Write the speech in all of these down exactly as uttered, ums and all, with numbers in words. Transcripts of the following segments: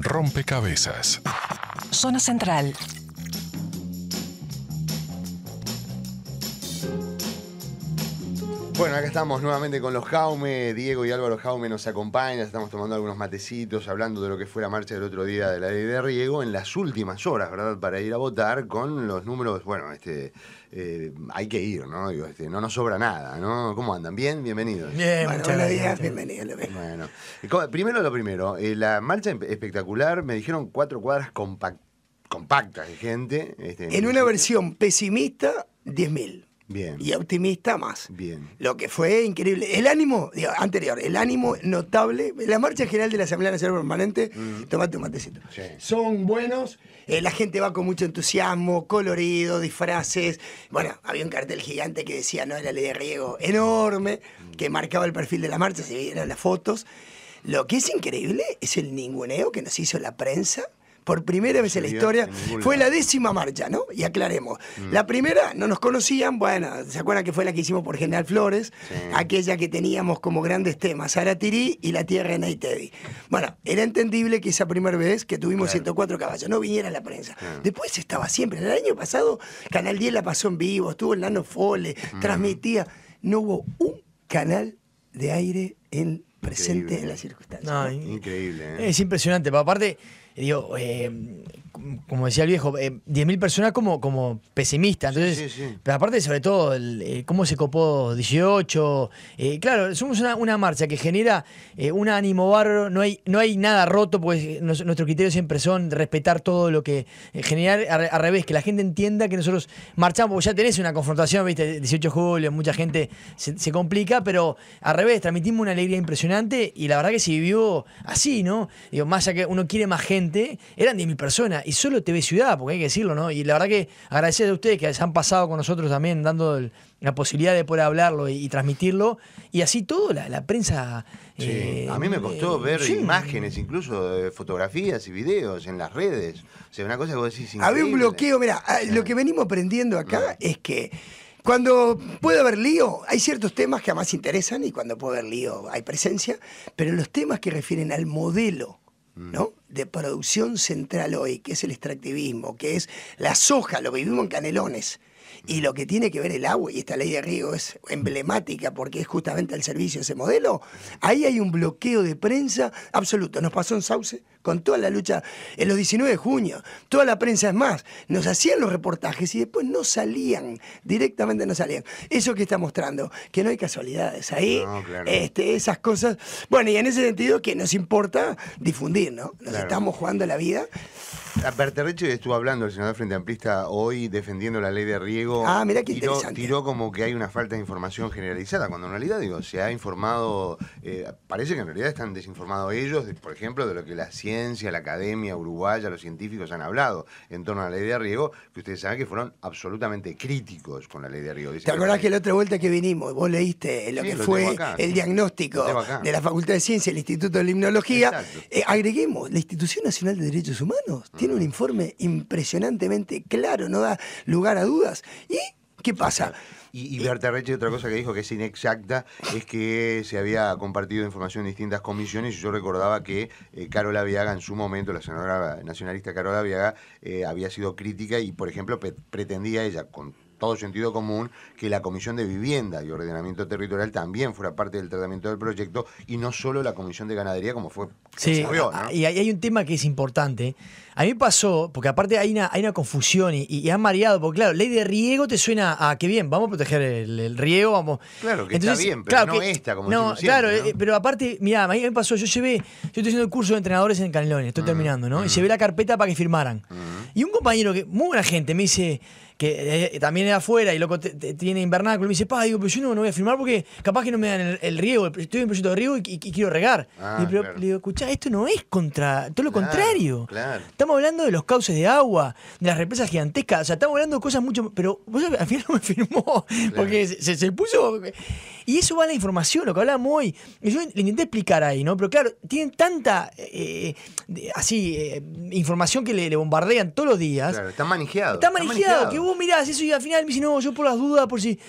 Rompecabezas. Zona Central. Bueno, acá estamos nuevamente con los Jaume. Diego y Álvaro Jaume nos acompañan. Estamos tomando algunos matecitos, hablando de lo que fue la marcha del otro día de la ley de riego en las últimas horas, ¿verdad? Para ir a votar con los números. Bueno, este eh, hay que ir, ¿no? Digo, este, no nos sobra nada, ¿no? ¿Cómo andan? ¿Bien? Bienvenidos. Bien, Bueno, muchas buenos gracias. días, bienvenido. Bueno, ¿cómo? Primero lo primero. Eh, la marcha espectacular, me dijeron cuatro cuadras compact, compactas de gente. Este, En una versión pesimista, diez mil. Bien. Y optimista, más. Bien. Lo que fue increíble. El ánimo, digo, anterior, el ánimo notable. La marcha general de la Asamblea Nacional Permanente, mm. tomate un matecito. Sí. Son buenos. Eh, la gente va con mucho entusiasmo, colorido, disfraces. Bueno, había un cartel gigante que decía, no, era ley de riego enorme, mm. que marcaba el perfil de la marcha, se vieron las fotos. Lo que es increíble es el ninguneo que nos hizo la prensa. Por primera vez en la historia, fue la décima marcha, ¿no? Y aclaremos. Mm. La primera, no nos conocían, bueno, ¿se acuerdan que fue la que hicimos por General Flores? Sí. Aquella que teníamos como grandes temas, Aratirí y la tierra de Naitevi. Bueno, era entendible que esa primera vez que tuvimos claro. ciento cuatro caballos, no viniera la prensa. Claro. Después estaba siempre. El año pasado, Canal diez la pasó en vivo, estuvo en Nano Fole, mm. transmitía. No hubo un canal de aire en presente increíble. En las circunstancias. No, increíble. ¿eh? Es impresionante, pero aparte... Digo, eh, como decía el viejo, eh, diez mil personas como, como pesimistas. Entonces, sí, sí, sí. Pero aparte, sobre todo, el, eh, cómo se copó dieciocho. Eh, claro, somos una, una marcha que genera eh, un ánimo bárbaro. No hay, no hay nada roto, porque nos, nuestros criterios siempre son respetar todo lo que. Eh, generar al, al revés, que la gente entienda que nosotros marchamos, porque ya tenés una confrontación, ¿viste? dieciocho de julio, mucha gente se, se complica, pero al revés, transmitimos una alegría impresionante y la verdad que se vivió así, ¿no? Digo, más allá que uno quiere más gente. Eran diez mil personas y solo T V Ciudad, porque hay que decirlo, ¿no? Y la verdad que agradecer a ustedes que se han pasado con nosotros también, dando el, la posibilidad de poder hablarlo y, y transmitirlo. Y así todo, la, la prensa... Sí. Eh, a mí me costó eh, ver sí. imágenes, incluso de fotografías y videos en las redes. O sea, una cosa que vos decís increíble. Había un bloqueo, mira, lo que venimos aprendiendo acá no. es que cuando puede haber lío, hay ciertos temas que además interesan y cuando puede haber lío hay presencia, pero los temas que refieren al modelo, ¿no? de producción central hoy, que es el extractivismo, que es la soja, lo vivimos en Canelones, y lo que tiene que ver el agua, y esta ley de riego es emblemática porque es justamente al servicio de ese modelo, ahí hay un bloqueo de prensa absoluto. Nos pasó en Sauce con toda la lucha en los diecinueve de junio, toda la prensa es más, nos hacían los reportajes y después no salían, directamente no salían. Eso que está mostrando, que no hay casualidades ahí, no, claro. este, esas cosas. Bueno, y en ese sentido que nos importa difundir, ¿no? Nos claro. estamos jugando la vida. Berterrecci estuvo hablando, el senador Frente Amplista, hoy defendiendo la ley de riego. Ah, mirá qué tiró, interesante. Tiró como que hay una falta de información generalizada, cuando en realidad, digo, se ha informado, eh, parece que en realidad están desinformados ellos, de, por ejemplo, de lo que la ciencia, la academia uruguaya, los científicos han hablado en torno a la ley de riego, que ustedes saben que fueron absolutamente críticos con la ley de riego. Dicen ¿Te acordás que, que la otra vuelta que vinimos, vos leíste lo sí, que lo fue acá, el diagnóstico de la Facultad de Ciencia, el Instituto de Limnología? Eh, agreguemos, la Institución Nacional de Derechos Humanos mm. tiene un informe impresionantemente claro, no da lugar a dudas. ¿Y qué pasa? Y, y Berterrecci, otra cosa que dijo que es inexacta, es que se había compartido información en distintas comisiones y yo recordaba que eh, Carola Viaga en su momento, la senadora nacionalista Carola Viaga, eh, había sido crítica y, por ejemplo, pe- pretendía ella, con todo sentido común, que la Comisión de Vivienda y Ordenamiento Territorial también fuera parte del tratamiento del proyecto y no solo la Comisión de Ganadería como fue. Sí, vio, ¿no? Y hay, hay un tema que es importante. A mí pasó, porque aparte hay una, hay una confusión y, y han mareado, porque claro, ley de riego te suena a que bien, vamos a proteger el, el riego, vamos. Claro que Entonces, está bien, pero claro no que, esta, como no, decimos siempre, claro, ¿no? eh, pero aparte, mirá, a mí me pasó, yo llevé, yo estoy haciendo el curso de entrenadores en Canelones, estoy mm, terminando, ¿no? Mm. Y llevé la carpeta para que firmaran. Mm. Y un compañero que, muy buena gente, me dice, que eh, también es afuera y loco te, te, tiene invernáculo, me dice, pa, digo, pero yo no, no voy a firmar porque capaz que no me dan el, el riego, estoy en un proyecto de riego y, y, y quiero regar. Ah, y, pero, claro. le digo, escuchá, esto no es contra, todo lo claro, contrario. Claro. Estamos hablando de los cauces de agua, de las represas gigantescas, o sea, estamos hablando de cosas mucho, pero vos al final no me firmó, claro. porque se, se, se puso, y eso va a la información, lo que hablamos hoy, y yo le intenté explicar ahí, ¿no? Pero claro, tienen tanta, eh, de, así, eh, información que le, le bombardean todos los días. Claro, está manejado. Está manejado, que vos mirás eso y al final me dice, no, yo por las dudas, por si...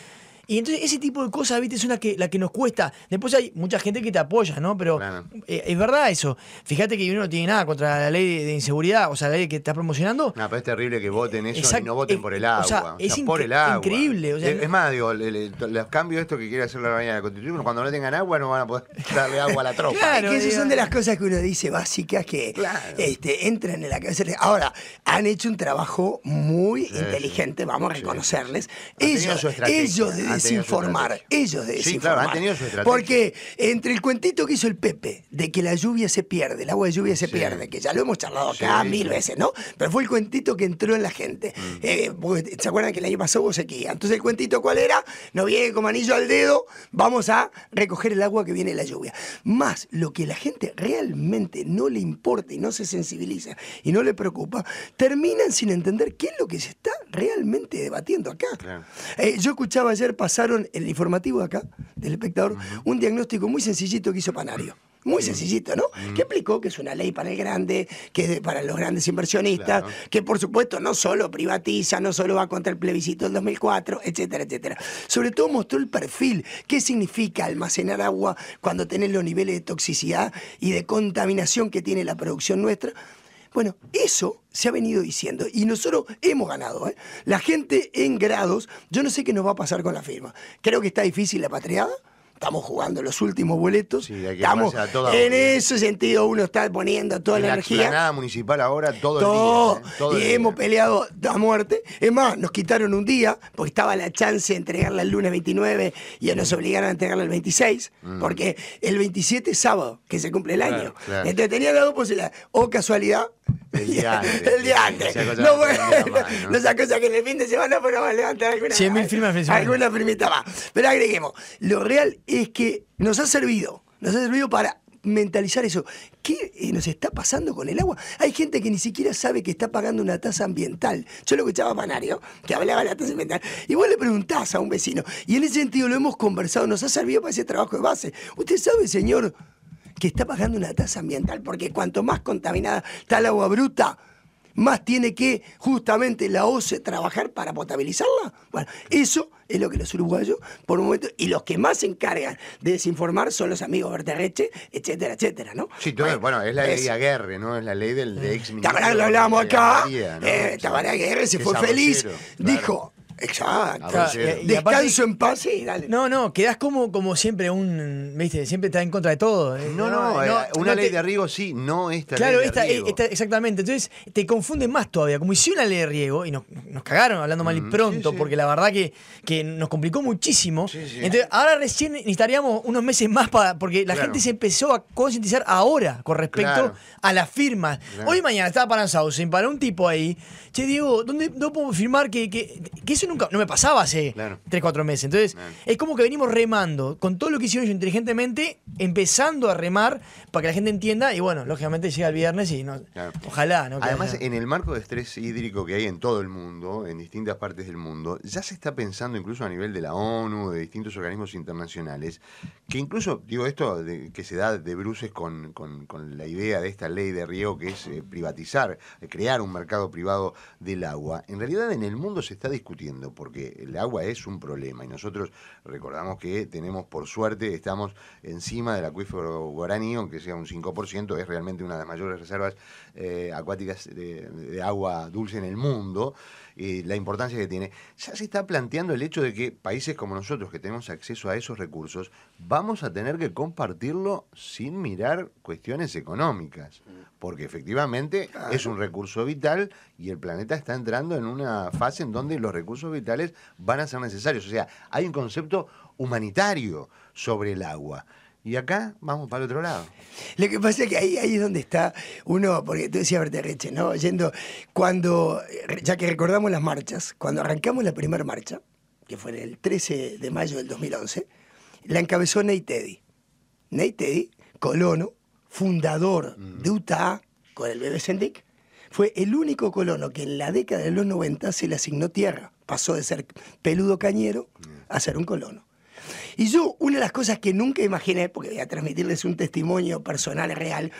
Y entonces ese tipo de cosas, viste, es una que, la que nos cuesta. Después hay mucha gente que te apoya, ¿no? Pero claro. eh, es verdad eso. Fíjate que uno no tiene nada contra la ley de, de inseguridad, o sea, la ley que estás promocionando. No, pero es terrible que voten eso Exacto. y no voten Es- por el agua. o sea, O sea, es por incre- el agua. increíble, o sea, es, es más, digo, el- el- los cambios estos que quiere hacer la Reina de la Constitución, cuando no tengan agua no van a poder darle agua a la tropa. Claro, que esas diga- son de las cosas que uno dice básicas que Claro. este, entran en la cabeza. Ahora, han hecho un trabajo muy Sí, inteligente, sí. vamos a Sí, reconocerles. sí, sí. Han tenido Ellos, su estrategia, ellos de han tenido su desinformar, estrategia. ellos de Sí, desinformar. claro, han tenido su estrategia. Porque entre el cuentito que hizo el Pepe de que la lluvia se pierde, el agua de lluvia se Sí. pierde, que ya lo hemos charlado acá Sí, mil sí. veces, ¿no? Pero fue el cuentito que entró en la gente. Mm. Eh, porque, ¿se acuerdan que el año pasado hubo sequía? Entonces el cuentito ¿cuál era? No viene como anillo al dedo, vamos a recoger el agua que viene de la lluvia. Más lo que la gente realmente no le importa y no se sensibiliza y no le preocupa, terminan sin entender qué es lo que se está realmente debatiendo acá. Claro. Eh, yo escuchaba ayer, pasaron en el informativo de acá, del espectador, un diagnóstico muy sencillito que hizo Panario. Muy sencillito, ¿no? Que explicó que es una ley para el grande, que es de- para los grandes inversionistas, Claro. que por supuesto no solo privatiza, no solo va contra el plebiscito del dos mil cuatro, etcétera, etcétera. Sobre todo mostró el perfil, qué significa almacenar agua cuando tenés los niveles de toxicidad y de contaminación que tiene la producción nuestra. Bueno, eso se ha venido diciendo y nosotros hemos ganado, ¿eh? La gente en grados, yo no sé qué nos va a pasar con la firma. Creo que está difícil la patriada. Estamos jugando los últimos boletos. Sí, hay que Estamos ponerse a toda en hora. ese sentido, uno está poniendo toda En la la energía. explanada municipal ahora todo, Todo. el día. ¿eh? Todo y el día. hemos peleado a muerte. Es más, nos quitaron un día, porque estaba la chance de entregarla el lunes veintinueve y ya nos obligaron a entregarla el veintiséis, porque el veintisiete es sábado, que se cumple el Claro, año. claro. Entonces tenía las dos posibilidades. O casualidad. El día antes. El día antes. Esa cosa No, que bueno, tenía más, ¿no? no esa cosa que en el fin de semana podemos levantar alguna, cien mil firmas el fin de semana. alguna firmita más. Pero agreguemos, lo real es que nos ha servido, nos ha servido para mentalizar eso. ¿Qué eh, nos está pasando con el agua? Hay gente que ni siquiera sabe que está pagando una tasa ambiental. Yo lo escuchaba a Panario, que hablaba de la tasa ambiental, y vos le preguntás a un vecino, y en ese sentido lo hemos conversado, nos ha servido para ese trabajo de base. ¿Usted sabe, señor, que está pagando una tasa ambiental? Porque cuanto más contaminada está el agua bruta, más tiene que justamente la O C E trabajar para potabilizarla. Bueno, eso es lo que los uruguayos, por un momento, y los que más se encargan de desinformar son los amigos Berterreche, etcétera, etcétera, ¿no? Sí, todo, bueno, es la ley es- de Aguerre, ¿no? Es la ley del de ex ministro. Tabaré, lo hablábamos de acá, María, ¿no? eh, O sea, Tabaré Aguirre se es fue feliz, arrocero, claro. dijo, exacto, Arrocero. Y aparte- descanso en paz, sí, dale. No, no, quedás como, como siempre un, viste, siempre está en contra de todo. ¿eh? No, no, eh, una no ley te- de riego sí, no esta Claro, ley de esta, riego. esta- exactamente. Entonces te confunden más todavía. Como hicieron la ley de riego y nos, nos cagaron hablando mal y Mm, pronto, sí, sí. porque la verdad que, que nos complicó muchísimo. Sí, sí. Entonces ahora recién necesitaríamos unos meses más para, porque la Claro. gente se empezó a concientizar ahora con respecto Claro. a las firmas. Claro. Hoy y mañana estaba para Sausen, para un tipo ahí. Che, Diego, ¿dónde no puedo firmar que, que, que eso nunca no me pasaba hace Claro. tres, cuatro meses? Entonces, Claro. es como que venimos remando con todo lo que hicieron ellos inteligentemente, empezando a remar para que la gente entienda. Y bueno, lógicamente llega el viernes y no, Claro. ojalá, ¿no? Que Además, haya- en el marco de estrés hídrico que hay en todo el mundo, en distintas partes del mundo, ya se está pensando incluso a nivel de la ONU, de distintos organismos internacionales, que incluso, digo esto, de- que se da de bruces con, con- con la idea de esta ley de riego que es eh, privatizar, eh, crear un mercado privado del agua. En realidad en el mundo se está discutiendo porque el agua es un problema y nosotros recordamos que tenemos, por suerte, estamos encima del acuífero guaraní, aunque sea un cinco por ciento, es realmente una de las mayores reservas eh, acuáticas de, de agua dulce en el mundo, y la importancia que tiene. Ya se está planteando el hecho de que países como nosotros, que tenemos acceso a esos recursos, vamos a tener que compartirlo sin mirar cuestiones económicas, porque efectivamente es un recurso vital y el planeta está entrando en una fase en donde los recursos vitales van a ser necesarios. O sea, hay un concepto humanitario sobre el agua. Y acá vamos para el otro lado. Lo que pasa es que ahí, ahí es donde está uno, porque tú decías Berterreche, ¿no? Yendo, cuando, ya que recordamos las marchas, cuando arrancamos la primera marcha, que fue el trece de mayo del dos mil once, la encabezó Ney Teddy. Ney Teddy, colono, fundador de U T A, con el bebé Sendik, fue el único colono que en la década de los noventa se le asignó tierra. Pasó de ser peludo cañero a ser un colono. Y yo, una de las cosas que nunca imaginé, porque voy a transmitirles un testimonio personal real,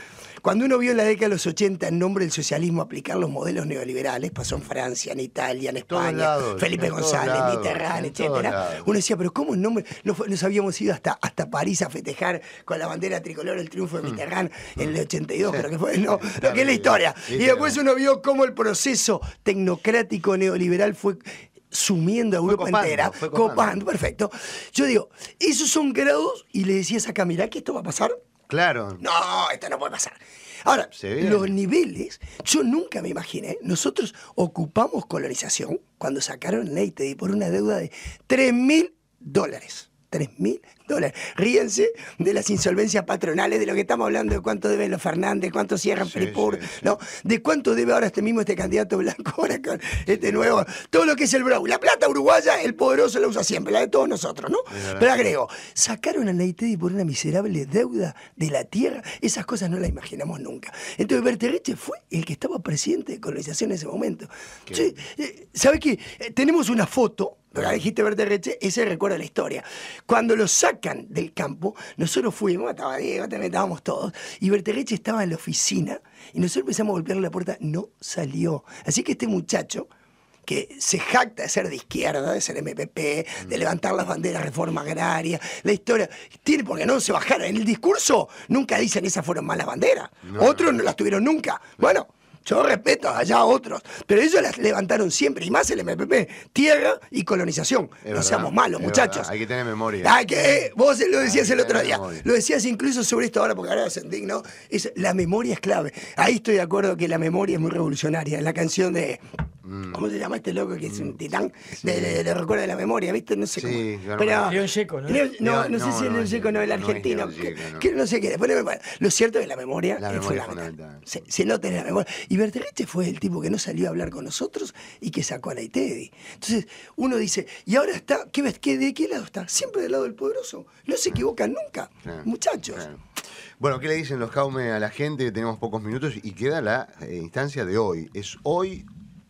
Cuando uno vio en la década de los ochenta en nombre del socialismo aplicar los modelos neoliberales, pasó en Francia, en Italia, en España, lados, Felipe González, Mitterrand, etcétera. Uno decía, pero ¿cómo en nombre? No nos habíamos ido hasta, hasta París a festejar con la bandera tricolor el triunfo de Mitterrand mm. en el ochenta y dos, sí. creo que fue, no, lo que es la historia. Sí, y después uno vio cómo el proceso tecnocrático neoliberal fue sumiendo a Europa copando, entera, copando. copando, perfecto. Yo digo, esos son grados, y le decías acá, mirá que esto va a pasar. Claro. No, esto no puede pasar. Ahora, los niveles, yo nunca me imaginé, nosotros ocupamos colonización cuando sacaron el Leite por una deuda de tres mil dólares. tres mil dólares. Ríense de las insolvencias patronales, de lo que estamos hablando, de cuánto deben los Fernández, cuánto cierran sí, Fripur, sí, sí. ¿no? De cuánto debe ahora este mismo este candidato blanco, ahora con este nuevo, todo lo que es el Brau. La plata uruguaya, el poderoso la usa siempre, la de todos nosotros, ¿no? Pero agrego, sacaron a Neitedi por una miserable deuda de la tierra, esas cosas no las imaginamos nunca. Entonces Bertereche fue el que estaba presidente de colonización en ese momento. Sí, ¿sabes qué? Tenemos una foto. Pero dijiste Bertereche, ese recuerda la historia. Cuando lo sacan del campo, nosotros fuimos, estaba Diego, también estábamos todos, y Bertereche estaba en la oficina, y nosotros empezamos a golpearle la puerta, no salió. Así que este muchacho, que se jacta de ser de izquierda, de ser M P P, de levantar las banderas de reforma agraria, la historia, tiene porque no se bajaron. En el discurso nunca dicen esas fueron malas banderas. No. Otros no las tuvieron nunca. Bueno. Yo respeto allá a otros, pero ellos las levantaron siempre, y más el M P P, tierra y colonización. Es no verdad, seamos malos, muchachos. Verdad. Hay que tener memoria. Hay que, vos lo decías el otro día, memoria. Lo decías incluso sobre esto ahora, porque ahora se indigno, es, la memoria es clave. Ahí estoy de acuerdo que la memoria es muy revolucionaria. En la canción de, mm. ¿cómo se llama este loco que es un titán? Sí. De, de, de recuerda de la memoria, ¿viste? No sé sí, cómo. Pero, León Gieco, ¿no? León, no, no, no, no sé si es León Gieco, no, el argentino. No, es que, no. Que, no sé qué. Después, bueno, lo cierto es que la memoria la es memoria fundamental. fundamental. Se, se nota en la memoria. Y Bertereche fue el tipo que no salió a hablar con nosotros y que sacó a Neitedi. Entonces uno dice, y ahora está, ¿qué ves? ¿Qué, ¿de qué lado está? Siempre del lado del poderoso. No se equivocan nunca, claro, muchachos. Claro. Bueno, ¿qué le dicen los Jaume a la gente? Tenemos pocos minutos y queda la eh, instancia de hoy. ¿Es hoy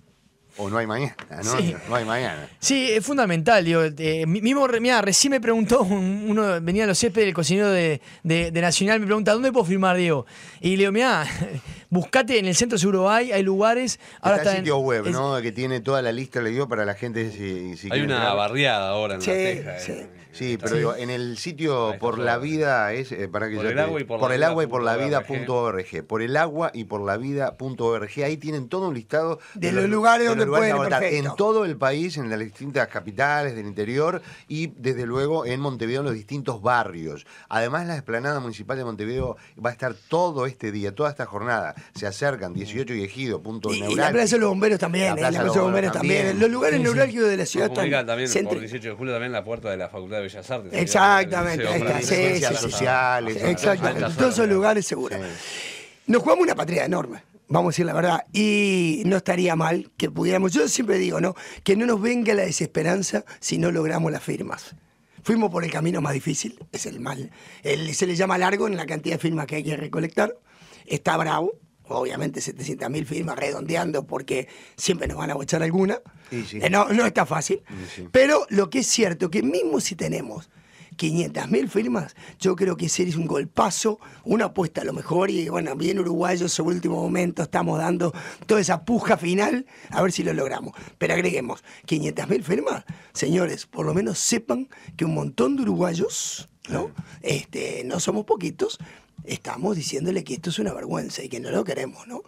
o no hay mañana? ¿no? Sí. No hay mañana. Sí, es fundamental. Digo, eh, mismo, mira, recién me preguntó, un, uno venía a los céspedes, el cocinero de, de, de Nacional, me pregunta, ¿dónde puedo firmar, Diego? Y le digo, mira, buscate en el centro seguro hay, hay lugares. Ahora está el está sitio en, web, es, ¿no? Que tiene toda la lista, le digo, para la gente si, si hay una entrar. barriada ahora en sí, La Teja. Sí. Eh. Sí, pero sí. Digo, en el sitio por la vida es eh, para que por yo el te, agua y por, por la el vida agua y por la vida punto org. org, por el agua y por la vida punto org. Ahí tienen todo un listado de, de los lugares de donde lugares pueden votar en todo el país, en las distintas capitales del interior y desde luego en Montevideo en los distintos barrios. Además la explanada municipal de Montevideo va a estar todo este día, toda esta jornada. Se acercan dieciocho y Ejido, punto y, neurálgico. Y la Plaza de los Bomberos también, la Plaza, eh, la plaza de los Bomberos también. también. Los lugares sí, neurálgicos de la ciudad están también centro. Por dieciocho de julio también la puerta de la Facultad de Bellas Artes. Exactamente, ahí está. Sí, sí, sí, sociales. Sí, exactamente, en todos esos lugares seguro. Sí. Nos jugamos una patria enorme, vamos a decir la verdad, y no estaría mal que pudiéramos, yo siempre digo, ¿no? Que no nos venga la desesperanza si no logramos las firmas. Fuimos por el camino más difícil, es el mal. El, se le llama largo en la cantidad de firmas que hay que recolectar. Está bravo, obviamente setecientas mil firmas redondeando porque siempre nos van a bochar alguna. Sí. Eh, no, no está fácil. Sí. Pero lo que es cierto, que mismo si tenemos quinientas mil firmas, yo creo que ese es un golpazo, una apuesta a lo mejor, y bueno, bien uruguayos en último momento estamos dando toda esa puja final, a ver si lo logramos. Pero agreguemos, quinientas mil firmas, señores, por lo menos sepan que un montón de uruguayos, ¿no? Este, no somos poquitos, estamos diciéndole que esto es una vergüenza y que no lo queremos, ¿no?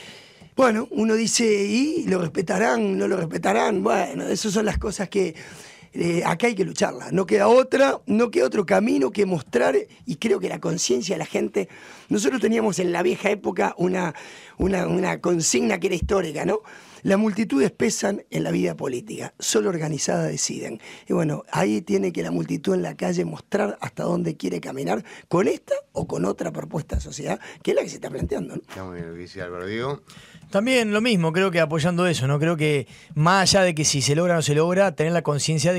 Bueno, uno dice, ¿y lo respetarán? ¿No lo respetarán? Bueno, esas son las cosas que Eh, acá hay que lucharla, no queda otra, no queda otro camino que mostrar, y creo que la conciencia de la gente, nosotros teníamos en la vieja época una, una, una consigna que era histórica, ¿no? Las multitudes pesan en la vida política, solo organizadas deciden. Y bueno, ahí tiene que la multitud en la calle mostrar hasta dónde quiere caminar, con esta o con otra propuesta de sociedad, que es la que se está planteando, ¿no? Está muy bien lo que dice Álvaro, Diego. También lo mismo, creo que apoyando eso, ¿no? Creo que más allá de que si se logra o no se logra, tener la conciencia de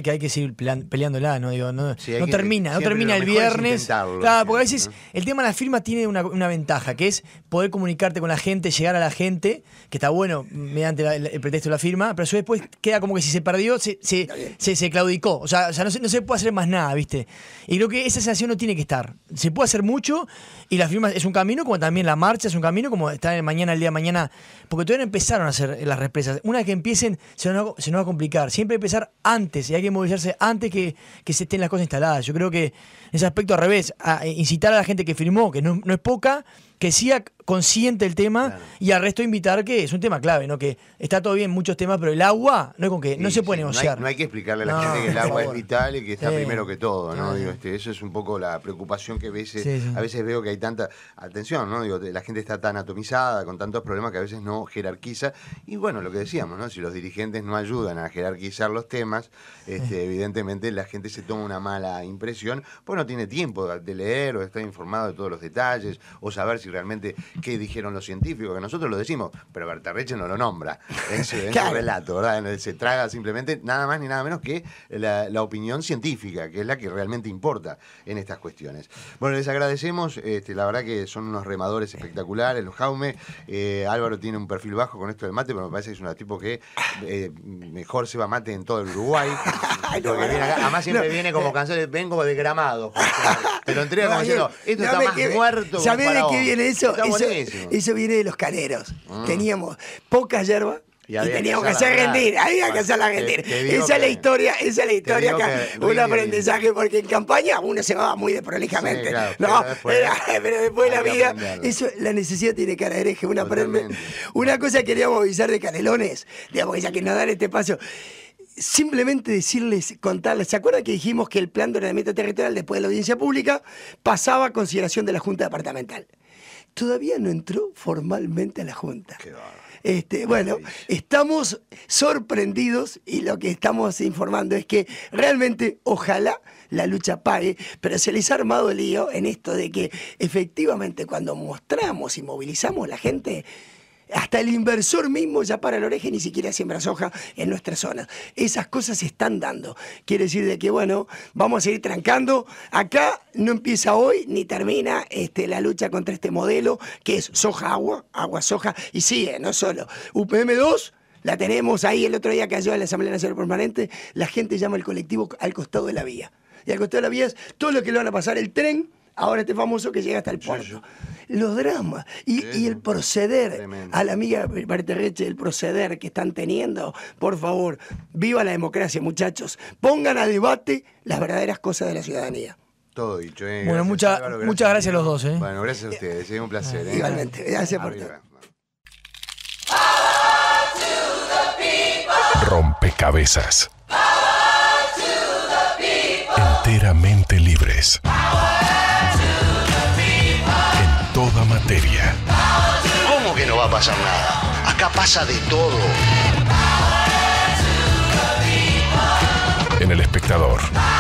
que hay que seguir peleándola, ¿no? Digo, no, sí, no que, termina, no termina el viernes. Claro, porque siempre, a veces ¿no? el tema de la firma tiene una, una ventaja, que es poder comunicarte con la gente, llegar a la gente, que está bueno mediante la, el, el pretexto de la firma, pero eso después queda como que si se perdió, se, se, se, se claudicó. O sea, o sea no, se, no se puede hacer más nada, ¿viste? Y creo que esa sensación no tiene que estar. Se puede hacer mucho y la firma es un camino, como también la marcha es un camino, como está en mañana, el día de mañana, porque todavía no empezaron a hacer las represas. Una vez que empiecen, se nos, se nos va a complicar. Siempre hay que empezar antes y hay que movilizarse antes que, que se estén las cosas instaladas. Yo creo que en ese aspecto, al revés, a incitar a la gente que firmó, que no, no es poca, que sea consciente del tema, claro. y al resto invitar, que es un tema clave, ¿no? Que está todo bien muchos temas, pero el agua no es con que no sí, se puede sí. negociar. No hay, no hay que explicarle a la no, gente que el agua es vital y que está sí. primero que todo, ¿no? Sí. Digo, este, eso es un poco la preocupación que a veces, sí, sí. a veces veo que hay tanta atención, ¿no? Digo, la gente está tan atomizada, con tantos problemas que a veces no jerarquiza. Y bueno, lo que decíamos, ¿no? Si los dirigentes no ayudan a jerarquizar los temas, este, sí. evidentemente la gente se toma una mala impresión, pues no tiene tiempo de leer o de estar informado de todos los detalles, o saber si realmente qué dijeron los científicos, que nosotros lo decimos, pero Bertarreche no lo nombra en su, en claro. su relato, ¿verdad? Se traga simplemente nada más ni nada menos que la, la opinión científica, que es la que realmente importa en estas cuestiones. Bueno, les agradecemos, este, la verdad que son unos remadores espectaculares, los Jaume. eh, Álvaro tiene un perfil bajo con esto del mate, pero me parece que es un tipo que eh, mejor se va mate en todo el Uruguay. Porque viene acá, además siempre no, viene como canción de vengo de Gramados. Te lo entrega no, como diciendo, esto no, está más que, muerto. ¿Sabés de qué viene eso? Eso, eso viene de los caneros. Mm. Teníamos poca hierba. Y, y teníamos que hacer rendir, había que hacerla rendir. Esa que, es la historia, esa es la historia acá, que, un aprendizaje, porque en campaña uno se va muy desprolijamente. Sí, claro, no, pero después, era, pero después la vida, eso, la necesidad tiene cara de hereje, una, una cosa que queríamos avisar de Canelones, digamos, ya que no dar este paso. Simplemente decirles, contarles, ¿se acuerdan que dijimos que el plan de ordenamiento territorial después de la audiencia pública pasaba a consideración de la Junta Departamental? Todavía no entró formalmente a la Junta. Qué Este, bueno, estamos sorprendidos y lo que estamos informando es que realmente ojalá la lucha pague, pero se les ha armado el lío en esto de que efectivamente cuando mostramos y movilizamos a la gente, hasta el inversor mismo ya para la oreja y ni siquiera siembra soja en nuestras zonas. Esas cosas se están dando. Quiere decir de que, bueno, vamos a seguir trancando. Acá no empieza hoy ni termina este, la lucha contra este modelo, que es soja-agua, agua-soja, y sigue, no solo. U P M dos, la tenemos ahí, el otro día cayó en la Asamblea Nacional Permanente, la gente llama el colectivo al costado de la vía. Y al costado de la vía es todo lo que le van a pasar el tren, ahora este famoso que llega hasta el puerto. Sí, sí. Los dramas y, sí, y el proceder, tremendo. A la amiga Bertarreche, el proceder que están teniendo, por favor, viva la democracia, muchachos. Pongan a debate las verdaderas cosas de la ciudadanía. Todo dicho, ¿eh? Bueno, mucha, Álvaro, gracias, muchas gracias a los dos, ¿eh? Bueno, gracias a ustedes, es un placer. ¿eh? Igualmente, gracias por todo. Rompecabezas. Enteramente libres. En toda materia. ¿Cómo que no va a pasar nada? Acá pasa de todo. En El Espectador.